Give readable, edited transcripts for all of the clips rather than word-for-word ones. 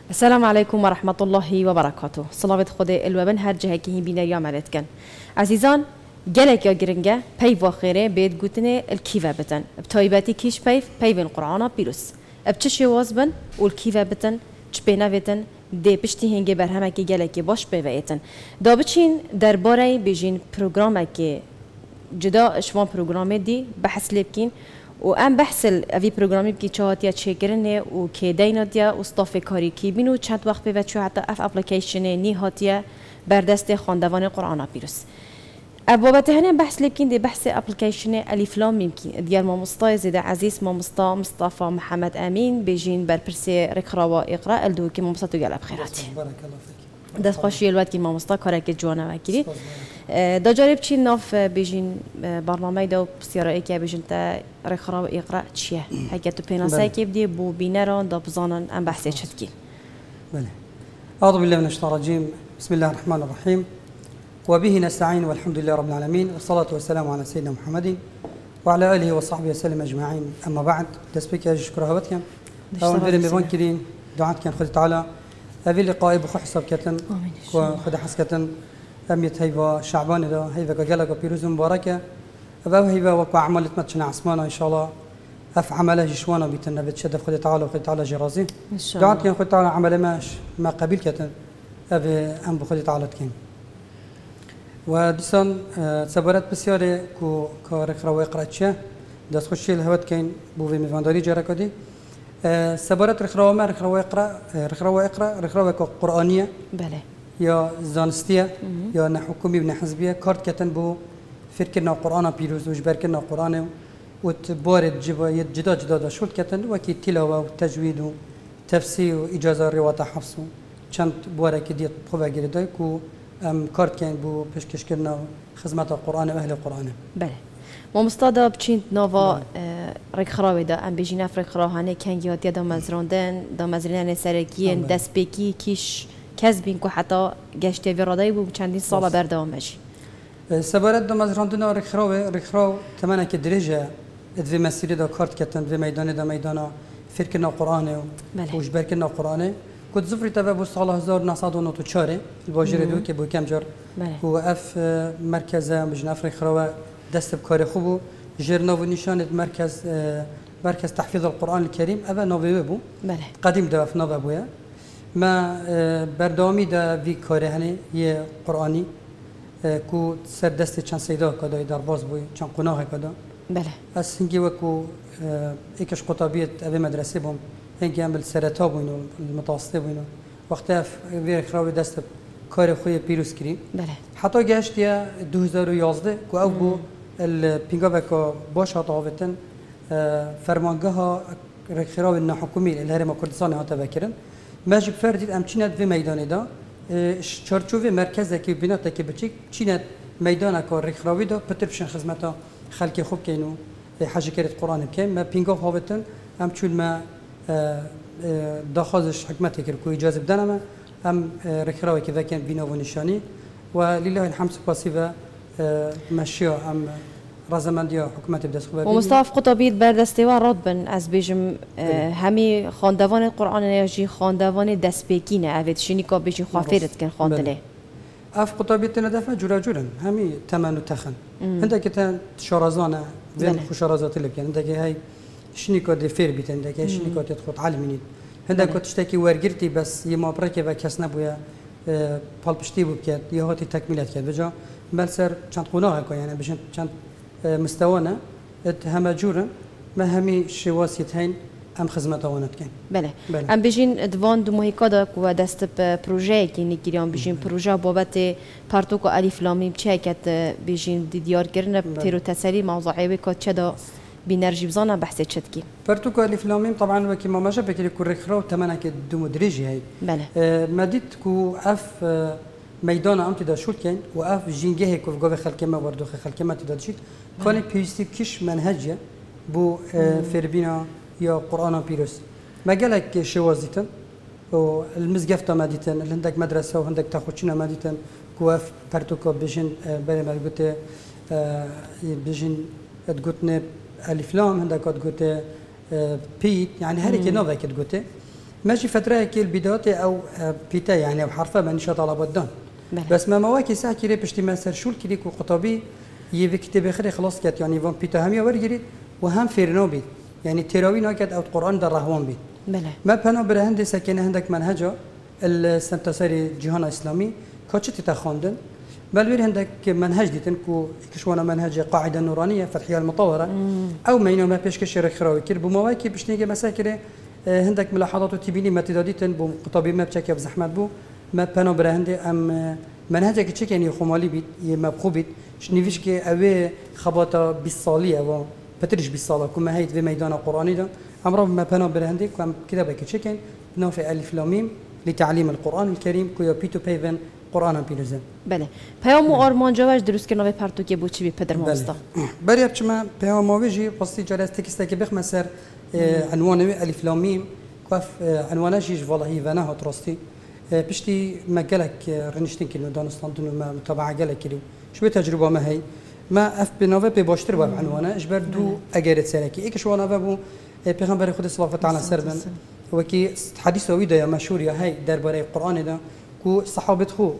السلام عليكم ورحمة الله وبركاته. صلاة خدا الوبن هر جهة که هی بینری عملت کن. عزیزان جلک یا گرنگه پی و خیره بید گوتنه الکیوه بتن. بتایباتی کیش پی القرآن پیروس. بچشی وازبن والکیوه بتن چپینا بتن دی پشتی هنگی برهمه که جلکی باش بیایتن. دابچین درباره بیشین پروگرامه که جدا اشوان پروگرامی دی بحث لبکین و ام بحثل اوی پروگرامی بکی چهاتیا چکرنه و که دیناتیا استاف کاری کی بینو چند وقت به وچو حتی اف اپلیکیشن نی هاتیا بردست خواندوان قرآن پیروس. بابت هنم بحث لبکین دی بحث اپلیکیشن الف لام میم کی دیار ما مصطفی زید عزیز ما مصطفى محمد امین بیجین برپرسی رکراوا اقرا الدو که ما مصطفی گلب خیراتی. بارك الله فيك. دست خوشی الوقت که ما مصطفی کاری که جوانا وکیلی. دا جالب چی ناف بیشین برنامه دا سیاره که بیشین تا رخرا و اقرا چیه؟ حکت تو پیناسای که بدی بو بینران دا بزانن ام بحثی چت کی؟ بله. أعوذ بالله من الشيطان الرجيم. بسم الله الرحمن الرحيم. وبه نستعين والحمد لله رب العالمين والصلاة والسلام على سيدنا محمد وعلى آله وصحبه وسلم أجمعين. أما بعد دسبك يا شكر هبتكم. أو ندير مبان كرين دعات كان خد تعالى. هذه اللقاء بخو حساب كتن وخد حسكتن. أميت هيبا شعبان ده هيبا كجلك بيروز مباركة أبو هيبا وقع عملت متشنا عثمانة إن شاء الله أف عمله جشوانا بيتنا بتشد خد تعالى وخد تعالى جرازي دعات كان خد تعالى عمله ما قبل كتن أبي أم بخد تعالى تكين وديسان سبارات بسيارة كارخ روا قرأتشة دست خوشي الهوت كين بوفي مفانداري جرا كدي سبارات رخ روا ما رخ روا اقرأ قرآنية بله یا زانستیه یا نه حکومی و نه حزبیه کارت کتن بو فرکرنا قرآن پیروز و جبرکرنا قرآن و تبارد جدا داشول کتن و کی تلاوه و تجوید و تفسیر و اجازه روایت حفظ و چند باره که دیت خوبه گیرده کو کارت کن بو پیشکش کردن خدمت قرآن و اهل قرآن. بله. ما مستعد بچین نوا رخراوی دا ام بیشین رخراهانه کنگیاتی دا مزراندن دا مزرینان سرکیان دست بکی کیش کسبین که حتی گشته ورادایی بود چندین سال بردام میشه. سبارت دو مزراندن رخراو تمنا که درجه ادوی مسیری دا کارت کتن و میدان فرکنا قرآنه و جبرکنا قرآنه کد زفری تبع بود سال 1994 الواجر دو که بود کم جار و اف مرکز مجنف رخراو دست بکار خوبو جرنا و نشانه مرکز تحفيظ القرآن الكريم أبا نوبي بو قديم ده في نوبي بويا ما بردامی دا وی کاره هنی یه قرآنی کو سر دست چند سیدا کدای در باز بوی چند قناه کدا بله از هنگی وکو ایکش قطابیت اوی مدرسه بوم هنگی هم بالسرطا بوینو المتوسطه بوینو وقتی وی خراوی دست کار خوی پیروز کردیم بله حتی گشتیا 2011 کو او بو الپینگا وکو باش هات آوتن فرمانگاه ها خراوی نحکومی الهرم کردستان ها تبکرن ماجب فردید ام چینت و میدانی دا چارچوب مرکز کی بینات کی بچیک چینت میدان کار رخراوی دا پترپشن خدمتا خلق خوب کینو حاجه کرد قرآن کیم ما پینگا هاوتن ام چون ما داخلش حکمت کرد کو اجازه بدن ما ام رخراوی کی وکن بینا و نشانی و لله الحمد سپاسی و مشیا ام رازمندی حکومت بدست خوبه. و مصطفى قطبی بردسته و راد بن از بیشم همی خواندوان قرآن نیاجی خواندوان دست بکینه اوید شنی که بیشی خوافیرت کن خواندنه. اف قطبی تندفع جورا همی تمن و تخن. هنده که تن شارزانه وین خوشارزات لبکن هنده که هی شنی که دفیر بیت هنده که شنی که تدخل علمینید. هنده که تشتکی ورگرتی بس یه مابرکه و کس نبویا پال پشتی بود کرد یا هاتی تکمیلت کرد بجا بل سر چند قناه که یعنی بشن چند مستوانا هم جورا ما همي شواسيتين ام خدمات وانت كان بله ام بيجين دوان دو مهيكادا كو دست بروجي كي نيكيريان بيجين بروجا بابت بارتوكو الف لامي بچيكت بيجين ديار كرنا تيرو تسالي موضوعي كو تشدا بينرجي بزانا بحث تشتكي بارتوكو الف لامي طبعا وكي ما ماجا بكري كوريخرو تمنا كي دو مدرجي هي بله مديت كو اف ميدان امتى دا شول كان واف جينجه كوف جوف خلك ما وردو خلك ما تدشيت كان بيستي كش منهجه بو فربينا يا قرآن بيروس ما قالك شوازيتن والمزقفتا ماديتن اللي عندك مدرسه وعندك تاخذنا ماديتن كواف بارتوكو بيجن بلا ما قلت بيجن تقولنا الف لام عندك تقول بيت يعني هذيك نوفا كتقولي ماشي فتره كي البدايات او بيتا يعني بحرفه بنشا طلبات دان بس ما مواكي ساعه كي بشتي ما سر شو كي قطبي يبي كتاب خير خلاص كات يعني فان بيتا هم يورجري وهم فيرنو بي يعني تراوي ناكد او القران در رهوان بي ما بنا برهند سكنه عندك منهجه السنتسري جهان اسلامي كوتش تتخوندن بل وير عندك منهج ديتن كو كشوانا منهج قاعده نورانيه فتحيه المطوره او ما ما بيش كشر خراوي كير بمواكي بشتيجي مساكره عندك ملاحظات وتبيني متداديتن بو قطابي ما بشكل بزحمت بو ما بنا برهند ام منهجك تشيك يعني خمالي بيت مبخو بيت شنيفيش كي اوي خباطه بالصاليه و بترج بالصاله كما هيت في ميدان القراني ده امر ما بنا برهند كم كده بك تشيكن نوفي الف لام لتعليم القران الكريم كو بيتو بيفن قرآن بيرزن. بله. پیام آرمان جواش درست که نوی پرتو که بودی بی پدر ماستا. بله بچه پیام آویجی پستی جلسه تکسته که بخ مسر عنوان الف لام میم کاف عنوانش والله ونها تراستی بشتی مجلك رنشتين كلمة دانستان دنو ما متابعة جلك كلو شو بتجربة ما هي ما اف بنوفي بباشتر باب عنوانه اجبر دو اجرت سلكي ايش وانا بابو پیغمبر خود صلی الله تعالی سربن وكي حديث ويدا يا مشهور يا هي درباره القرآن ده كو صحابة خو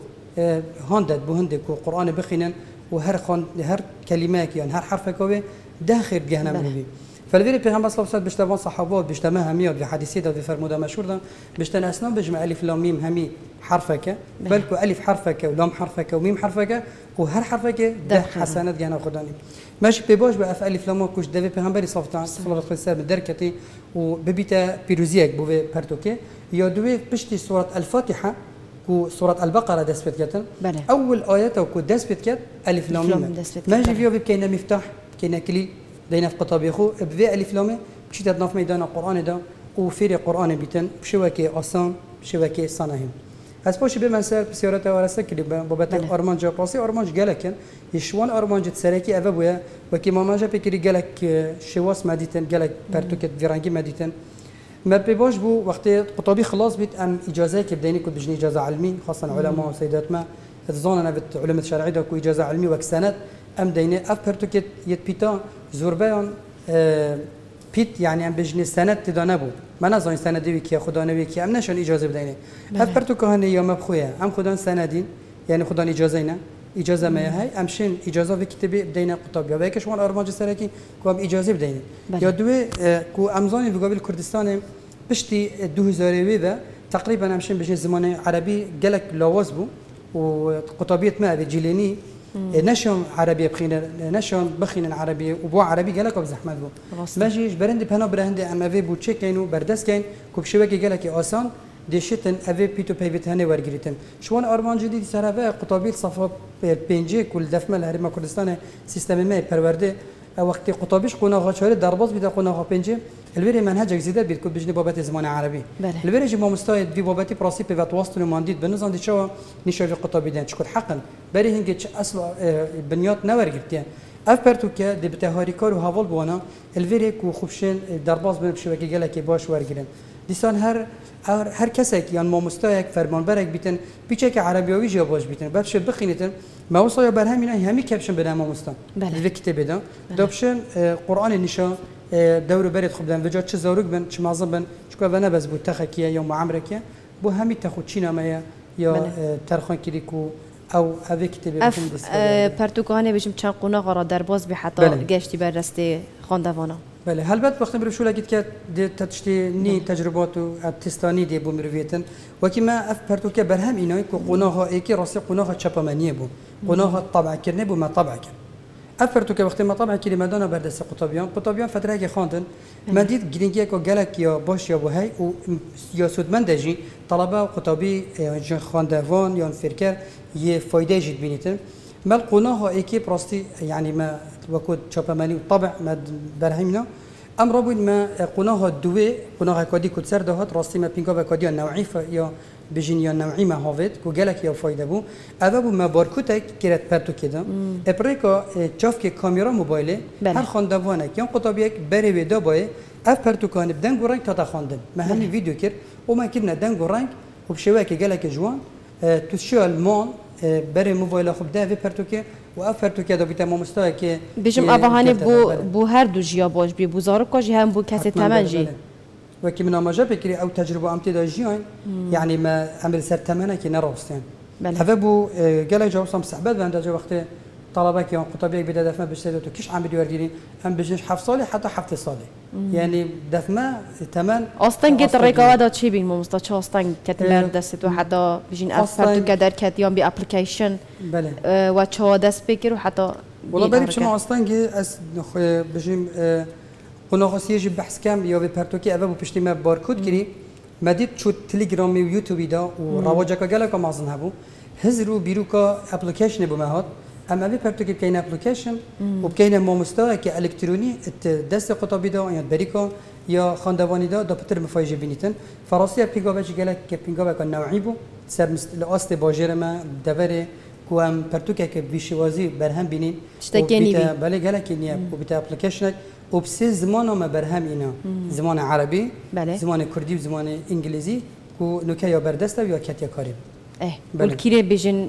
هندد بهندك وقرآن بخينن وهر خان هر كلمة يعني هر حرف كوي داخل جهنم نبي فالفيري پیغمبر صلی الله علیه و بيشتبان صحابات بيشتما هميات في حديثه ده في فرموده مشهور ده بيشتن اسنان بجمع الف لام ميم همي حرفك بلكو الف حرفك ولام حرفك وميم حرفك وهر حرفك ده حسنات جهنم خداني ماشي بباش بقى الف لام كوش ده پیغمبر صلی الله علیه و سلم دركتي وببيتا بيروزيك بو برتوكي يا دوي بشتي سوره الفاتحه كو سورة البقرة دسبت كتن أول آيات كو دسبت كت ألف لام ميم ماجي فيو بكينا مفتاح كينا كلي دينا في قطابي خو بذي ألف لام بشي تدناف ميدان القرآن ده وفيري قرآن بيتن بشوكي أصان بشوكي صناهم هس باش بمسار بسيارته ورسك اللي بابتك أرمان جا باسي أرمان جالكن يشوان أرمان جت سركي أبويا وكي ماما جا بكري جالك شواس مديتن جالك برتوكت فيرانجي مديتن ما بيباش بو وقت قطابي خلاص بيت ام اجازه كبديني كنت بجني اجازه علمي خاصه علماء وسيدات ما تظن انا بت علوم الشرعيه كو اجازه علمي وكسنت ام ديني افرتوكت يت بيتا زوربان بيت يعني ام بجني سنه تدانبو ما نظن سنه دي كي خدا نبي كي ام نشون اجازه بديني افرتوك هن يوم بخويا ام خدان سندين يعني خدان اجازه اجازه ما هي امشين اجازه في كتابي بدينا قطاب يا بيكش وان ارماج سركي كو اجازه بدينا يا دوي كو امزاني في قبل كردستان بشتي 2000 ويبا تقريبا امشين بجي زمان عربي قالك لواز بو وقطابيه ما جيليني نشون عربي بخينا نشون بخينا عربي وبو عربي قالك بزحمه بو ماجي برند بهنا برند ام في بو تشيكينو بردس كاين كو بشبكه قالك اسان دشتن اوی پیتو پیوت هنه ورگریتن شوان آرمان جدید سرافه قطابی صفا پنجه کل دفمه الهرم کردستان سیستم ما پرورده وقت قطابیش قناغ چهره درباز بیده قناغ پنجه الوری منهج زیاده بید کل بجنی بابت زمان عربی الوری جم مستعد دی بابتی پراسی پیوت واسطن ماندید بنظام دیشوا نشاف قطابی دن چکر حقا بری هنگ اصل بنیات نورگرتیان اف پرتو که دی بتهاری کار و حوال بوانا الوری کو خوبشن درباز بن بشوکی گله که باش ورگیرن دیسان هر کسی یان ما مستعد فرمانبرک بیتن بیچه که عربیایی جا باش بیتن بابش بخینیتن ما وصايا برهم اینا همی کبشن به نام مستان به کتاب بدن دابشن قرآن نشا دور برد خوب دن وجا چه زاروک بن چه معظم بن چکا و نبز بود تخکیه یا معمرکیه بو همی تخود چی نامه یا ترخان کلیکو او اوه کتاب بخون دست پرتوکانه بشم چند قناغ را در باز به حتی گشتی بر رسته خاندوانا بله البته وقتی برو شو لقيت که تشتی نی تجربات و تستانی دی بو مرویتن وکی ما اف پرتوکه برهم اینایی که قناغ ایکی راستی قناغ چپامانیه بو قناغ طبع کرنه بو ما طبع کرد اف پرتوکه وقتی ما طبع کلی مدانا بردست قطابیان فتره که خواندن من دید گرینگی که گلک یا باش یا بوهی و یا سودمندجی طلبه و قطابی یا خواندوان یا فرکر یه فایده جد بینیتن ما القناغ ایکی راستی یعنی ما وكود شاباماني والطبع ما برهمنا ام رابط ما قناها الدوي قناها كودي كود سر دهات راستي ما بينكا كودي النوعي يا بجنيا النوعي ما هافت كو جالك يا فايده بو ابو ما باركوتك كيرت برتو كده ابريكا تشاف كي كاميرا موبايله هر خاندوانك يان قطابيك بري ودا باي اف برتو كان بدن غورانك تا خاندن ما همي فيديو كير وما كنا دن غورانك وبشواكي جالك جوان تشو المان بري موبايل خوب ده في برتوكي وافرتو که دو تمام مستوى که بجم ابهانه بو هر دو جیا باش بی بوزارو کاجی هم بو کسی تمنجی وكي من ما جاب كري أو تجربة أمتى جيان يعني ما عمل سر تمنى كي نراستين هذا بو قال جاوب صام صحبات عند جا وقت طلبة كيان قطبيك بدا دفما بجسد كيش عم بدي ورديني أم بجنش حف صالح حتى حفت صالح يعني دفما تمن أصلاً قلت الرقابة ده شيء بين مستشفى أصلاً كتمر دست وحتى بيجين أفكار تقدر كتيان بأبليكيشن بله وشوا دست بكر وحتى والله بالي بشما أصلاً جي أس بجيم قناغسية جي بحث كم يا ببرتوكي أبى بپشتی ما باركود كري مدید شو تليجرامي ويوتيوبي دا ورواجك جالك مازن هبو هزرو بيروكا أبليكيشن بمهات أما أبي برتوكي بكين أبليكيشن وبكين مستوى كإلكتروني دست قطبي دا يعني بريكا يا خاندواني دا بتر مفاجئ بنيتن فراسي بيجا جالك كبيجا كان نوعي بو سر الأصل باجر ما دبره كوام برتوكي كبيشوازي برهم بينين تشتكيني بي بله جالك إني وبتا أبليكيشن وبسي زمان ما برهم إنا زمان عربي بله. زمان كردي وزمان إنجليزي كو نوكا يا بردسته ويا كاتيا كاريب والكيري بيجن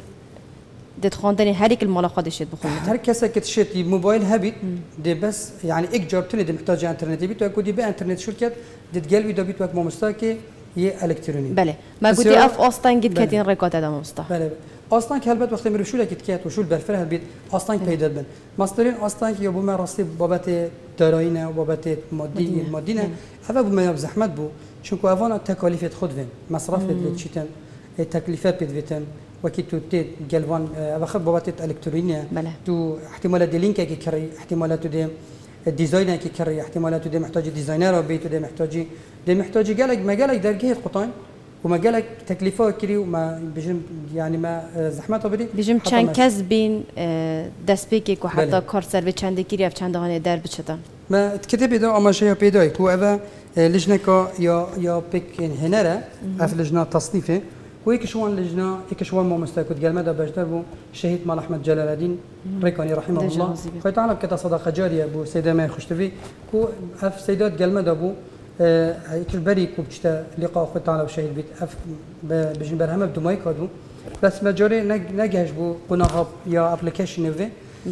دتخوندني هريك الملاقات شد بخونه هر کسی که تشت موبایل هبید ده بس يعني ایک جاب تونه ده محتاج انترنت بيت و كودي به انترنت شركت دتقال ويدا بيت وك مستاكي يه الكتروني بله ما قلتي اف اصلا قد كاتين ريكورد هذا مستا بله اصلا كهلبت وقت مرو شو لك كات وشو البرفر هالبيت اصلا پیدا بن ماسترين اصلا که بو ما راستی بابت داراینا و بابت مادینا هذا بو ما زحمت بو چونكو افانا تكاليف خود وين مصرف لتشيتن التكلفات بدفيتن وكي تو تي جلفان أخذ بوابات إلكترونية تو احتمالات دي لينك كي كري احتمالات دي الديزاين كي كري احتمالات دي محتاج ديزاينر بيتو دي محتاج جالك ما جالك درجة قطعين وما جالك تكلفة كري وما بيجم يعني ما زحمته بدي بيجم كان كسبين دسبيكك وحتى كار سيرفيس چند كري أو چند هاني در بچتن ما تكتب ده أما شيء بيداي كو أبا لجنة يا بيك هنرة أف لجنة تصنيفه ويكشوان لجنة يكشوان ما مستكود قال ماذا بجدر بو شهيد مال أحمد جلال الدين ريكاني رحمه الله خيط على كذا صدقة جارية بو سيدة ما يخشتفي كو أف سيدات قال ماذا بو يكش بري كو بجتا لقاء خيط على شهيد بيت أف بجن برهمة بدماي كادو بس مجاري نجهش بو قناة يا أبليكيشن نوفي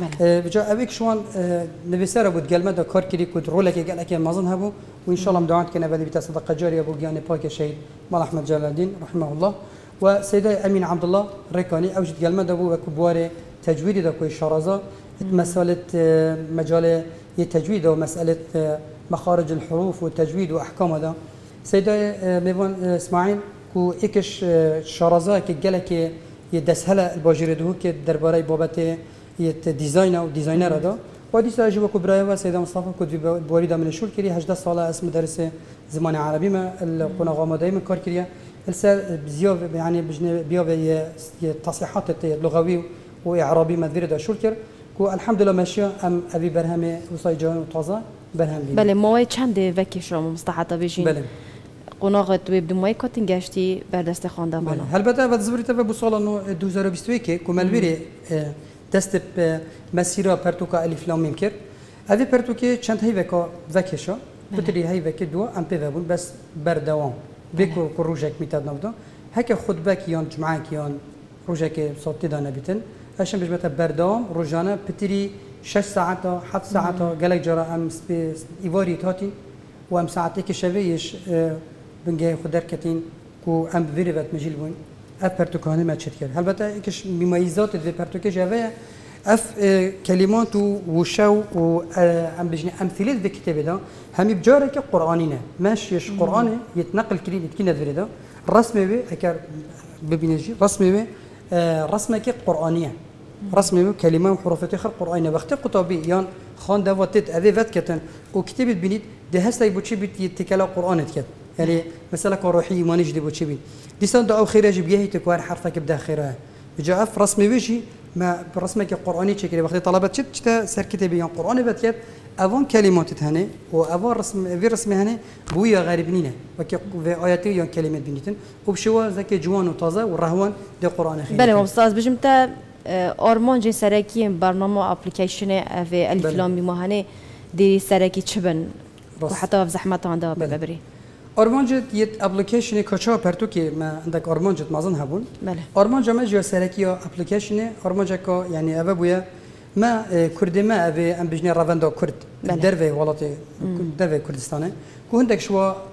بجا أبيك شوان نبيسارة بود قال ماذا كار كري كود رولك قال لك مازن هبو وإن شاء الله مدعوات كنا بدي بتا صدقة جارية بو جاني باك شهيد مال أحمد جلال الدين رحمه الله وسيدة أمين عبد الله ريكاني أوجد قلمة دبو وكبواري تجويد دكوي شرازة مسألة مجال التجويد ومسألة مخارج الحروف والتجويد وأحكام هذا سيدة ميفون إسماعيل كو إكش شرازة كجلك يدسهلا الباجير ده كدرباري بابته يتديزاين أو ديزاينر هذا ودي ساجوا كبرايا وسيدة مصطفى كود بوري دا من الشول كري 18 سالة اسم درس زمان عربي ما القناة غامضة من كار كريا السال بزياف يعني بجن بياف التصحيحات اللغوي وإعرابي مدير دا شولكر كو الحمد لله ماشية أم أبي برهمي وصايجان وطازة برهم لي بله موي چند وکی شما مستحضر بشین بله قناقت و بدموی کاتین گشتی بردست خانده مانا البته بعد زبری تبع بسال إنه 2021 كمالبيري دست مسيرة برتوكا ألف لام ميم كر هذه برتوكي چند هاي وكشة بتري هاي وك دو أم بيفون بس بردوام بيكو كروجك ميتاد نفدا هكا خطبة كيان جمعة كيان روجك صوتي دانا بيتن عشان بجمعة بردوام روجانا بتري 6 ساعات 7 ساعات قالك جرا أم إيفاري تاتي وأم ساعتك شويش بنجي خدر كتين كو أم فيريفات مجيل وين أف برتوكاني ما تشتكر البته إيش مميزات في برتوكي جاوية أف كلمات وشو وأم بجني أمثلة في كتاب ده هم بجارك قرآنينا ماشيش قرآني يتنقل كلمة كنا في ده رسمه به أكر ببينجي رسمه به رسمك قرآنية رسمه كلمة وحروف آخر قرآنية وقت كتابي يان خان دواتت أذي فت كتن وكتابة بنيت ده هسه يبغى بيت يتكلم قرآن كت يعني مثلا كروحي إيماني جدي بتشي بين ديسان ده أو خير جيب يهي تكوار حرفك بده خيرها بجاء في رسمي وجهي ما برسمك قرآني شكل وقت طلبت شت سر كتابي قرآني بتكت أفون كلمات تهني وأفون رسم في رسم هني بويا غريبنينا وكي في آياتي يان كلمات بنيتن وبشوا ذاك جوان وطازة والرهوان ده قرآن خير بله مستعد بجمت آرمان جن سرکی برنامه اپلیکیشن في الف لام میم هنی دی سرکی چبن و حتی زحمت آنده ببری آرمانجت یه اپلیکیشن کجا پرتوکی ما عندك آرمانجت مازن هبون بله آرمانجا ما جا سرکی اپلیکیشن آرمانجا که يعني أبا بويا ما كرد ما أبي أم بجني رافندا كرد دربه ولاتي دربه كردستانه كو عندك شوا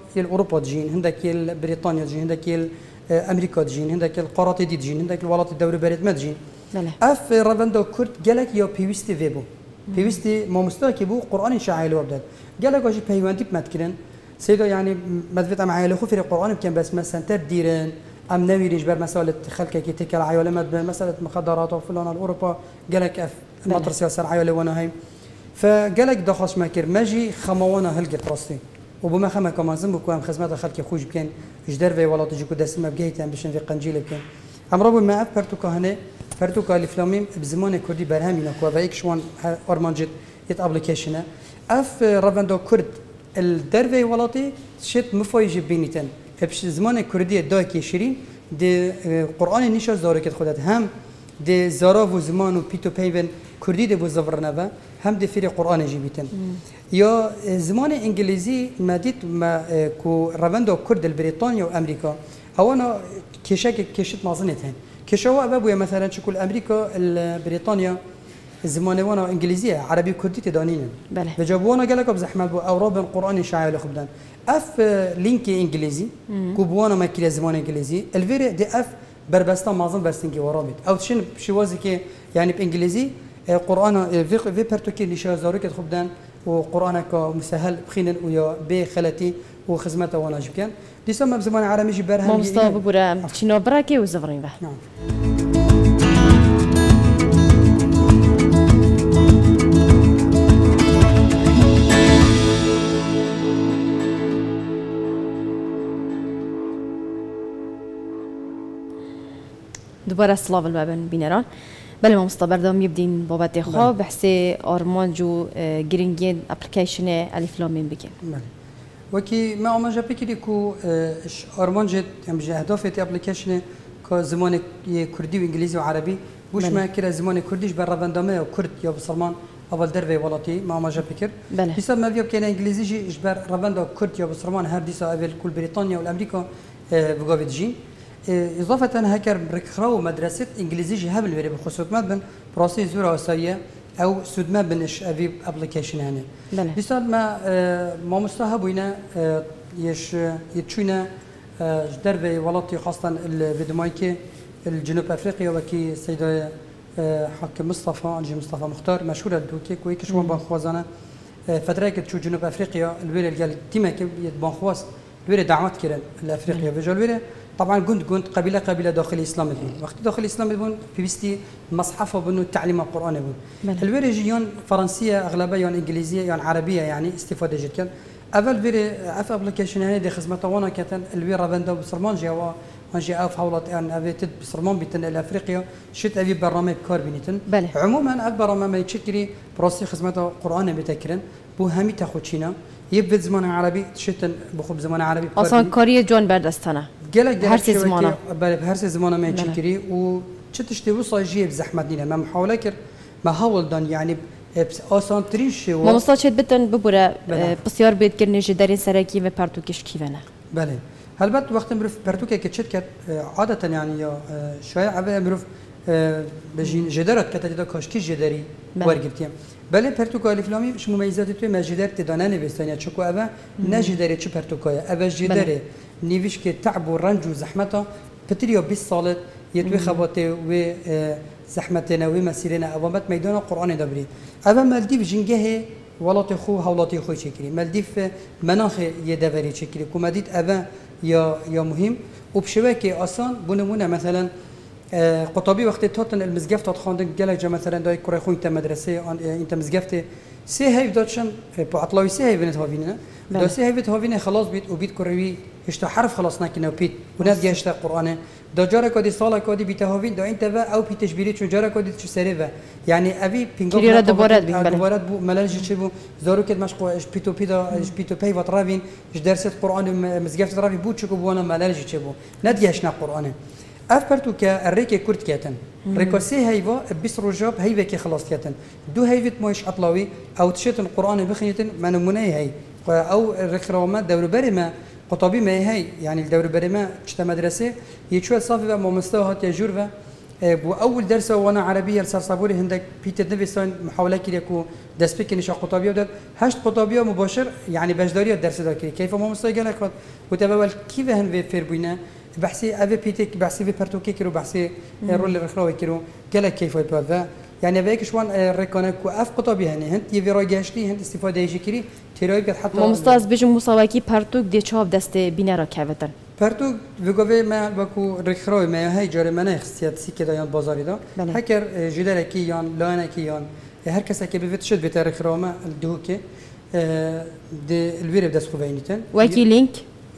يل أوروبا تجين هندك يل بريطانيا تجين هندك يل أمريكا تجين هندك القارات دي تجين هندك الولايات الدولة بريت ما تجين اف رافندو كرد جالك يا بيوستي فيبو بيوستي ما مستوى بو قرآن شعائل وابدال جالك واجي بيوانتي بمتكرن سيدو يعني مدفت أم عائلة خوفي القرآن كان بس مثلا تديرن أم نوي رجبر مسألة خلك كي تكل عائلة مسألة مخدرات وفلان أوروبا جالك اف مطرسيا سر عائلة وانا هاي فجالك دخش ماكر ماجي خموانا هلقت راسي وبما خما كمان زنبو كوام خدمات خلك خوش بكن جدار في ولا تجي كده اسمه بجيتان بشن في قنجيل بكن امرو ما اف برتوكا هنا برتوكا الفلاميم بزمان كردي برهمينا كوا فايك شوان ارمانجت يت ابلكيشن اف رافندو كرد الدرفي ولاتي شت مفايج بينيتن بش زمان كردي داكي شيرين دي قران نيشا زارك خدت هم دي زاراف زمان و بيتو بيفن كردي دي بوزفرنبا هم دي في قران جيبيتن يا زمان انجليزي ماديت ما كو رافندو كرد البريطانيا وامريكا هوانا كشت مازنتين كشوا ابو مثلا شكل امريكا البريطانيا زمان وانا انجليزيه عربي كردي تدانين بله بجابونا قال لك زحمه اوروبا القران شاعل خبدان اف لينكي انجليزي كوبوانا ما كلا زمان انجليزي الفيري دي اف بربستا مازن برسنجي ورابط او تشن شوازي كي يعني بانجليزي قران في برتوكي اللي شازارك خبدان وقرانك مسهل بخينن ويا بخلتي وخدمته وانا جبكان دي سما بزمان عربي جبرها مصطفى بورا تشينو براكي وزفرين به نعم دوباره سلاف البابن بینران بله ما مصطفى بردام يبدين بابت خو بحسي ارمان جو جرينجين ابلكيشن الف لام ميم بكن بله وكي ما عم جا بكري كو ارمان جت ام جا اهداف ابلكيشن كو زمان كردي وانجليزي وعربي بوش ما كره زمان كرديش برافندامه وكرد يا بسلمان اول دربي ولاتي ما جا بكر حساب ما بيب كان انجليزي جي اجبر رافندا كرد يا بسلمان هر ديسا اول كل بريطانيا والامريكا بغافيتجي إضافة هكر بركخراو مدرسة إنجليزي جهاب الوري بخصوص مدن براسي زورا وسائية أو سود ما بنش أبي أبليكيشن هني. بيصير ما مستهب وينا يش يتشوينا دربي ولاتي خاصة الفيدمايكي الجنوب أفريقيا وكي سيدة حاكم مصطفى أنجي مصطفى مختار مشهور الدوكي كوي كشوان بانخوازانا فترة كتشو جنوب أفريقيا الوري قال تيما كي بانخواز الوري دعوات كيرن الأفريقيا بيجوا الوري طبعا قند قبيله داخل الاسلام بون وقت داخل الاسلام بون في بيستي مصحفه بنو تعليم القران بون الوريجيون فرنسيه اغلبيه يعني انجليزيه يعني عربيه يعني استفاده جدا اول فيري اف ابلكيشن هنا دي خدمته وانا كتن الويرا بندو بسرمان جوا وانجي اف حولت ان افيتد بسرمان بتن الافريقيا شت ابي برنامج كاربينيتن عموما اف برنامج تشكري بروسي خدمته قران بتكرن بو همي تاخوتشينا يبد زمان عربي تشتن بخوب زمان عربي اصلا كوريا جون بردستانه جالك هر زمانه بهر زمانه ما تشكري و تشتشتي وصاجيه بزحمه دينا ما محاوله كر ما حاول دان يعني اصلا تريش ما مصطفى بتن ببره بسيار بيت كرني جدارين سراكي و پرتوكش كيفنا بله هلبت وقت مروف پرتوكه كتشت كت عاده يعني يا شويه عبا مروف بجين جدارات كتادا كاشكي جداري ورغبتيم بله پرتوكا الفلامي مش مميزات تو ما جدار تدانه نوستانيا چكو ابا نه جداري چ پرتوكا ابا جداري نيفيش كي تعب ورنج وزحمته بتريو بالصالة يتوي خباته و زحمتنا ومسيرنا أوامات ميدان القرآن دبري أبا مالديف جنجه ولات خو هولاتي خو شكري مالديف مناخ يدبري شكري كوماديت أبا يا مهم وبشبكة أصلا بنمونا مثلا قطبي وقت تاتن المزجفت تخاندن جلك مثلا داي كوري خو انت مدرسة انت مزجفت سه هاي داتشن بعطلاوي سه هاي بنت هافينا دو سه هاي بنت هافينا خلاص بيت وبيت كروي اشتا حرف خلاص نكنا وبيت ونات جاشتا قرآن دا جارا كودي صالة كودي بيت هافين دا انت با او بيتش بيري چون جارا كودي تش سريفا يعني ابي بينغو دوبارات بو ملالج تشبو زارو كد مشقو اش بيتو بيتو باي وترافين اش درست قرآن مزجفت ترافي بو تشكو بوانا ملالج تشبو نات جاشنا قرآن افرتو كالريكي كرد كاتن ريكوسي هيفا بس رجاب هيفا كي خلاص كاتن دو هيفت موش اطلاوي او تشتن القران بخنيتن ما نموني هي او رخروما دور برما قطبي ما هي يعني الدور برما تشتا مدرسه يشوى صافي ما مستوى هات يجور بو اول درس وانا عربيه لسر صابوري هندك بيتر نفيسون محاوله كده كو دسبيك نشا قطابيه ودر 8 قطابيه مباشر يعني بجداريه الدرس ده كيف ما مستقل لك وتبول كيف هن في فيربوينا بحثي افي بيتك بحثي في برتوكي كيلو بحثي رول الرخراوي كيلو قال كيف يبقى يعني بيك شوان ريكونك واف قطابيه هني هند يفي راجشتي هند استفاده يجي كري تراي قد حتى مستاز بيجم مساواكي برتوك دي چاو دست بينرا كافتن پرتو وگوی ما باکو رخراوی ما هی جاره منه اختصاص سی که دایان بازاری دا هکر جدار کی یان لانه کی یان هر کسی که بیفت شد به رخراو ما الدو که د الویرب دست خوبینیتن وکی لینک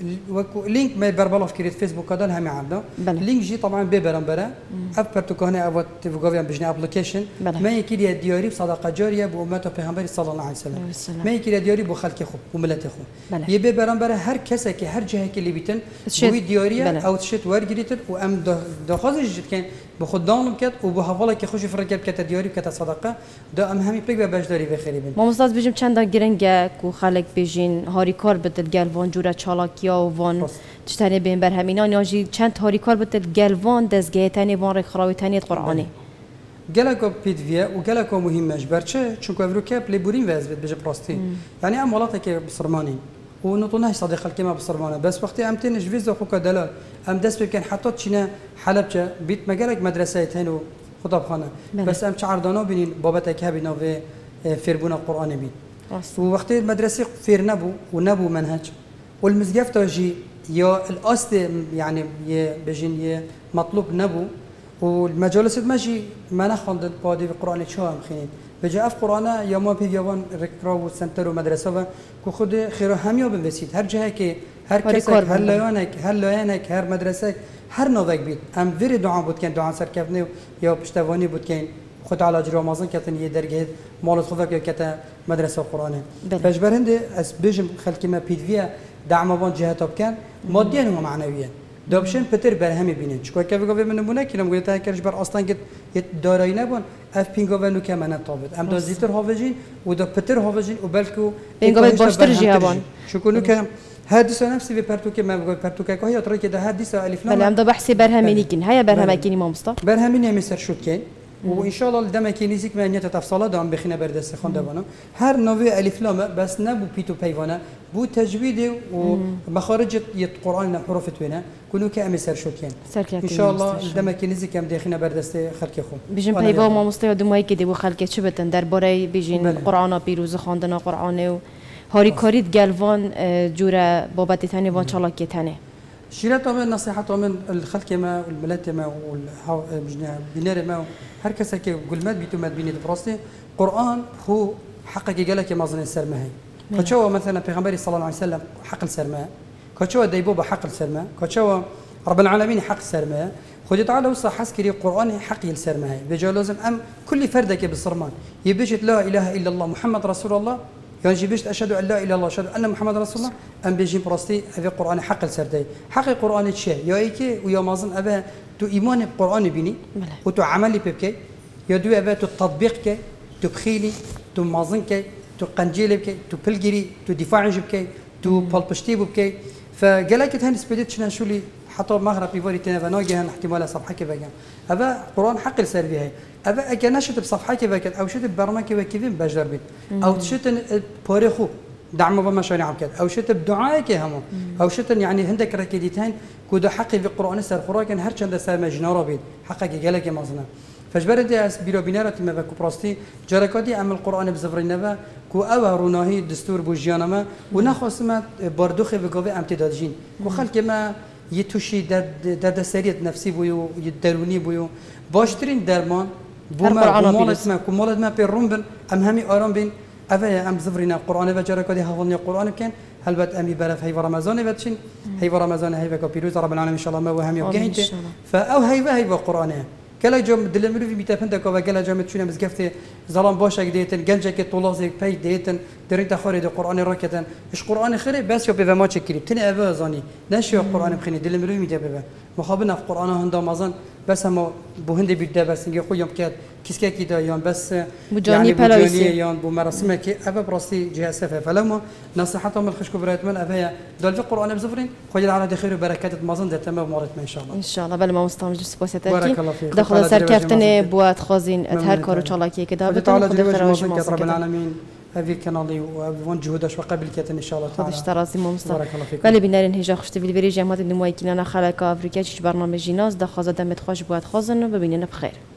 وكو لينك ما بربلاف كريت فيسبوك هذا هم عندنا لينك جي طبعا ببرم برا ابرتو كهنا ابوت فوغوفيان بجنا ابلكيشن ما يكيد دياري بصدقه جاريه بامته پیغمبر صلى الله عليه وسلم ما يكيد دياري بو خلق خو وملت خو يبي برم برا هر كسه که هر جهه که لبيتن بو دياريه او تشت ورغريت و ام دخوز جد كان بخدام كات وبو حواله که خوش فرقب كات دياري كات صدقه دا ام همي بيك بجداري بخريبن ما مستاز بيجم چند گرنگه کو خلق بيجين هاري کار بدل گلوان جوره چالاکیا و وان تشتري بين بر همینان یاجی چند هاري کار بدل گلوان دزگه تنی وان رخراوی تنی قرآنی گلکو پیدویه و گلکو مهمش برچه چون که افرو کپ لیبورین وزبت بجه پراستی يعني ام ولاته که بصرمانی و نطونه صديق الكلمه بصرمانه بس وقتی ام تنش فيزا خوكا دلال ام دس بكن حطت چينا حلبجه بيت مجالك مدرسه هنو خطابخانه بس ام چعردانا بينين بابتك هبينا و فيربونا قران بين ووقت المدرسه فير نبو ونبو منهج والمزقف توجي يا الاصل يعني بجين مطلوب نبو والمجالس ماشي ما نخوند بادي القران شو هم خين بجا اف قرآن یا ما پیوان رکرا و سنتر و مدرسه و که خود خیره همیا بنویسید هر جهه که هر کسی هر لایانک هر مدرسه هر نوک بید ام ویر دعا بود کن دعا سرکفنه یا پشتوانی بود کن خود علاج رمضان کتن یه درگه مالت خود که کت مدرسه قرآن بجبر هنده از بجم خلکی ما پیدویه دعم وان جهات کن مادیان و معنویان دابشن پتر برهمی بینن چون که بگم من نمونه کلم گویی تا کرش بر اصلا که دارایی نبود اف پینگو و نوکه من تابد ام دازیتر هاوجین و دا پتر هاوجین و بلکه پینگو باشتر جیابان چون نوکه حدیث نفسی به پرتوکه ما بگم پرتوکه که هیا ترای که ده حدیث الف لام بله ام دا بحثی برهمی کن هیا برهمی کنی ما مستا برهمی نمیسر شد کن و ان شاء الله الدم كينيزيك ما نيت تفصيله دام بخينا بردس خون دبانو هر نوع الف لام بس نبو بيتو بيوانا بو تجويد ومخارج القران حروف توينا كونو كام سر شوكين ان شاء الله الدم كينيزيك ام دخينا بردس خلق خو بيجن بيوا ما مستوى دمای که دیو خلق چه بتن درباره بيجن قرآن پیروز خواندن قرآن و هاری کارید گلوان جوره بابت تنه وان چالاکی تنه شيرات من نصيحة من الخلق ما والملات ما والبنار ما هر كسا كي قلمات بيتو مات بيني دبراستي قرآن هو حقك جالك ما ظن السرمه هي كتشوا مثلا پیغمبر صلى الله عليه وسلم حق السرمه كتشوا ديبوبا حق السرمه كتشوا رب العالمين حق السرمه خذ تعالى وصى حسكري قرآن حق السرمه هي بجا لازم ام كل فردك بالصرمان يبجت لا اله الا الله محمد رسول الله يعني جيبشت أشهد أن لا إله إلا الله أشهد أن محمد رسول الله أم بيجي براستي في القرآن حق السردي حق القرآن الشيء يا إيكي ويا مازن أبا تو إيمان القرآن بيني وتو عملي ببكي يا دو أبا تو تطبيق كي تو بخيلي تو مازن كي تو قنجيل بكي تو بلجري تو دفاع بكي تو بالبشتي بكي فجلك تهنس بديت شنا شو لي حتى مغرب يفوري تنافناجي احتمال صفحة كيف كان أبا قرآن حق السردي هاي أبا أكناشت بصفحة كيف كان أو شت ببرنامج كيف بجدر بيت أو شت باريخو دعم بما شاني عم كده أو شت بدعاء كهمو أو شت يعني عندك ركيدتين كودا حقي في القرآن سر قرآن كان هر چند سر مجنارا بيت حقك جالك مازنا فجبرت أس بيرو بينارة ما بكو براستي جركاتي أم القرآن بزفرين نبا كو أو روناهي دستور بوجيانا ما ونخص ما باردوخي بقوي امتدادجين وخلك ما يتوشي درد سرية نفسي بيو يدروني بيو باشترين درمان بوما مولد ما كمولد ما بيرومبن أم همي آرام بين أفا أم زفرين القرآن وجركاتي هفضني القرآن كان هل بد أمي برف هاي رمضان بدشين هاي رمضان هاي بكابيروز رب العالمين إن شاء الله ما وهمي وجهنت فأو هاي قرآنه كلا جم دلمرو في بيتفند كوا كلا جم تشونا مزقفت ظلام باشك ديتن جنجك طلازك بي ديتن درين تخارج القرآن راكتن إيش قرآن خير بس يو بيفا ما تشكري تني أبا زاني نشيو القرآن بخيني دلمرو ميدا بيفا مخابنا في قرآن هندا مازن بس هم بوهندي بيدا بس نجي خويا مكات كيسكا كده يان بس بجاني بلاويسي يان بمراسمه كي أبا براسي جهة سفه فلما نصيحتهم الخشكو برات من أبايا دول في القرآن بزفرين خويا على خير وبركات مازن ده تمام مرت ما إن شاء الله ان شاء الله بل ما مستعمل جس بوساتك بارك الله فيك دخل سر كافتني بوات خازين اتهر كارو شالاكي كده بتعالى دروج خراج مازن رب العالمين هذه كنالي وون جهودش وقبل كيت ان شاء الله تعالى خدش ترازي مستعمل بارك الله فيك ولی بینارین هیچ خشت ویل بری جماعت نمایی کلنا خلق آفریقا چیش برنامه جیناز دخوازه دمت خوش بود خازن و ببینن بخیر